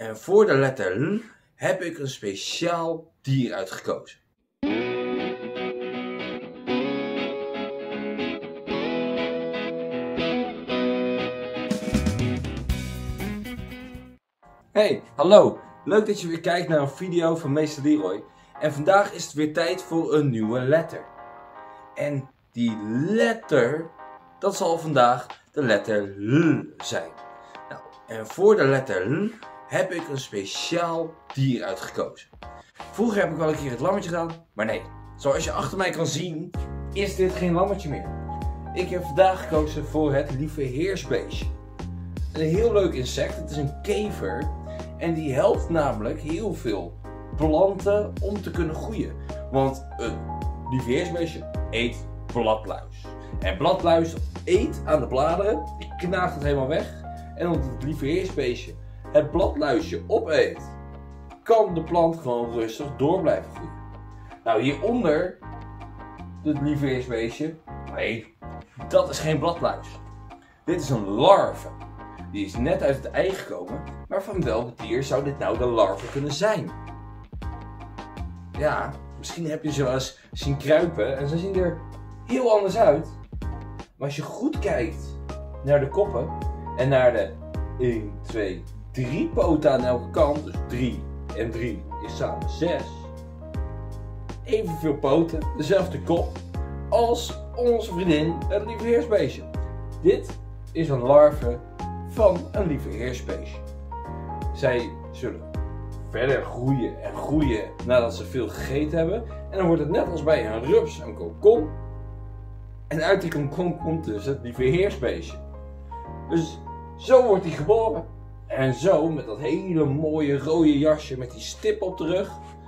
En voor de letter L heb ik een speciaal dier uitgekozen. Hey, hallo! Leuk dat je weer kijkt naar een video van Meester Leroy. En vandaag is het weer tijd voor een nieuwe letter. En die letter, dat zal vandaag de letter L zijn. Nou, en voor de letter L heb ik een speciaal dier uitgekozen. Vroeger heb ik wel een keer het lammetje gedaan, maar nee. Zoals je achter mij kan zien, is dit geen lammetje meer. Ik heb vandaag gekozen voor het lieveheersbeestje. Een heel leuk insect, het is een kever. En die helpt namelijk heel veel planten om te kunnen groeien. Want een lieveheersbeestje eet bladluis. En bladluis eet aan de bladeren, die knaagt het helemaal weg. En omdat het lieveheersbeestje het bladluisje opeet, kan de plant gewoon rustig door blijven groeien. Nou, hieronder het lieveheersbeestje, nee, dat is geen bladluis. Dit is een larve. Die is net uit het ei gekomen, maar van welk dier zou dit nou de larve kunnen zijn? Ja, misschien heb je ze wel eens zien kruipen en ze zien er heel anders uit. Maar als je goed kijkt naar de koppen en naar de 1, 2, 3 poten aan elke kant, dus 3 en 3 is samen 6. Evenveel poten, dezelfde kop als onze vriendin het lieveheersbeestje. Dit is een larve van een lieveheersbeestje. Zij zullen verder groeien en groeien nadat ze veel gegeten hebben. En dan wordt het net als bij een rups een kokon. En uit die kokon komt dus het lieveheersbeestje. Dus zo wordt hij geboren. En zo met dat hele mooie rode jasje met die stip op de rug.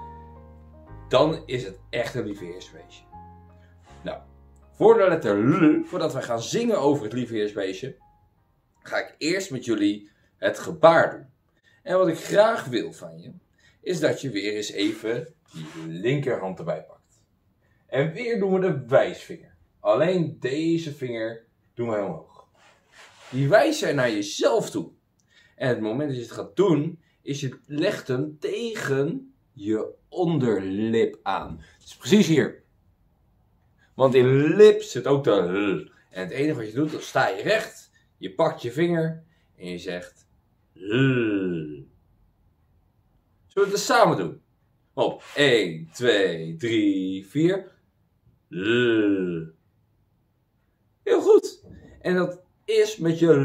Dan is het echt een lieveheersbeestje. Nou, voor de letter L, voordat we gaan zingen over het lieveheersbeestje, ga ik eerst met jullie het gebaar doen. En wat ik graag wil van je, is dat je weer eens even die linkerhand erbij pakt. En weer doen we de wijsvinger. Alleen deze vinger doen we omhoog. Die wijzer naar jezelf toe. En het moment dat je het gaat doen, is je legt hem tegen je onderlip aan. Dus precies hier. Want in lip zit ook de L. En het enige wat je doet, dan sta je recht. Je pakt je vinger en je zegt L. Zullen we het dus samen doen? Op 1, 2, 3, 4. L. Heel goed. En dat is met je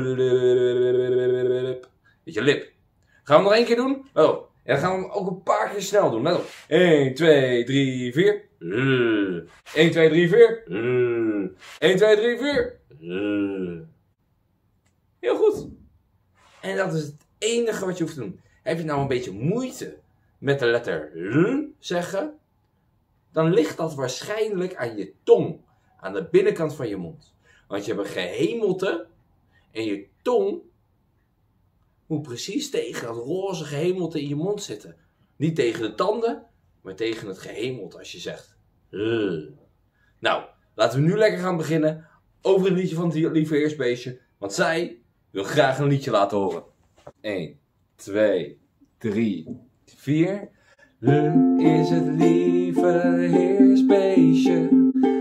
lip. Met je lip. Gaan we hem nog één keer doen? Oh. En dan gaan we hem ook een paar keer snel doen. Let op. 1, 2, 3, 4. L. 1, 2, 3, 4. L. 1, 2, 3, 4. L. Heel goed. En dat is het enige wat je hoeft te doen. Heb je nou een beetje moeite met de letter L zeggen, dan ligt dat waarschijnlijk aan je tong. Aan de binnenkant van je mond. Want je hebt een gehemelte en je tong moet precies tegen dat roze gehemelte in je mond zitten. Niet tegen de tanden, maar tegen het gehemelte als je zegt L. Nou, laten we nu lekker gaan beginnen over het liedje van het lieveheersbeestje. Want zij wil graag een liedje laten horen. 1, 2, 3, 4. L is het lieveheersbeestje.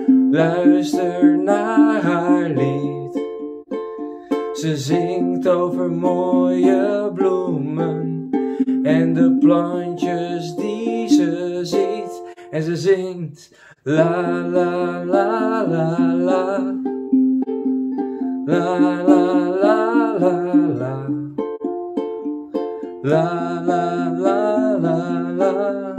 Luister naar haar lied. Ze zingt over mooie bloemen en de plantjes die ze ziet. En ze zingt la la la la la. La la la la la. La la la la la.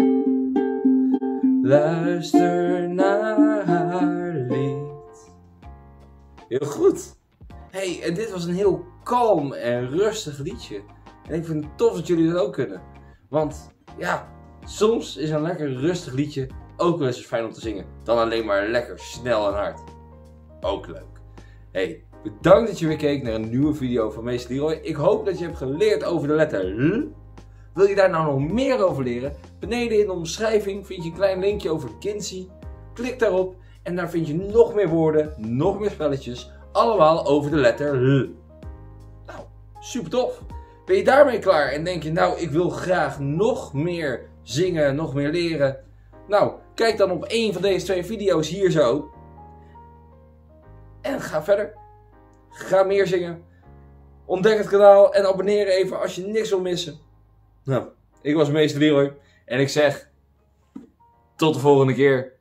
Luister naar haar lied. Heel goed. Hey, en dit was een heel kalm en rustig liedje. En ik vind het tof dat jullie dat ook kunnen. Want ja, soms is een lekker rustig liedje ook wel eens fijn om te zingen. Dan alleen maar lekker snel en hard. Ook leuk. Hey, bedankt dat je weer keek naar een nieuwe video van Meester Leroy. Ik hoop dat je hebt geleerd over de letter L. Wil je daar nou nog meer over leren? Beneden in de omschrijving vind je een klein linkje over Kinsey. Klik daarop en daar vind je nog meer woorden, nog meer spelletjes. Allemaal over de letter L. Nou, super tof. Ben je daarmee klaar en denk je, nou, ik wil graag nog meer zingen, nog meer leren? Nou, kijk dan op één van deze 2 video's hier zo. En ga verder. Ga meer zingen. Ontdek het kanaal en abonneer even als je niks wil missen. Nou, ik was meester Leroy en ik zeg tot de volgende keer.